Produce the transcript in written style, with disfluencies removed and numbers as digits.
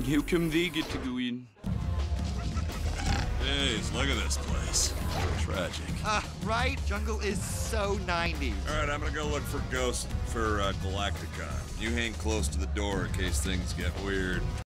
How come they get to go in? Jeez, look at this place. Tragic. Right? Jungle is so 90s. All right, I'm gonna go look for Ghost for Galacticon. You hang close to the door in case things get weird.